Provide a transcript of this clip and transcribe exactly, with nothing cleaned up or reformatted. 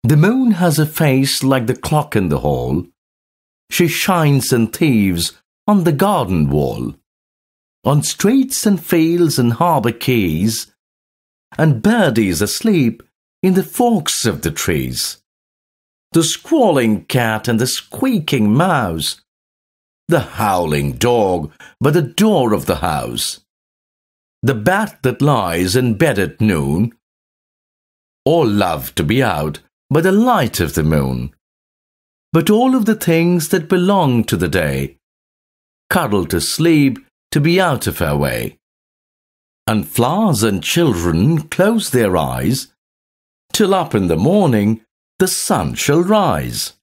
The moon has a face like the clock in the hall. She shines and thieves on the garden wall, on streets and fields and harbour quays, and birdies asleep in the forks of the trees. The squalling cat and the squeaking mouse, the howling dog by the door of the house, the bat that lies in bed at noon, all love to be out by the light of the moon. But all of the things that belong to the day cuddle to sleep to be out of our way. And flowers and children close their eyes till up in the morning the sun shall rise.